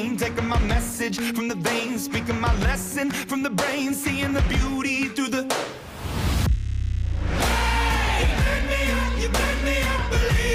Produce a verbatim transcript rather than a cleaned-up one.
pain, taking my message from the veins, speaking my lesson from the brain, seeing the beauty through the... Hey, you burn me up, you burn me up, believe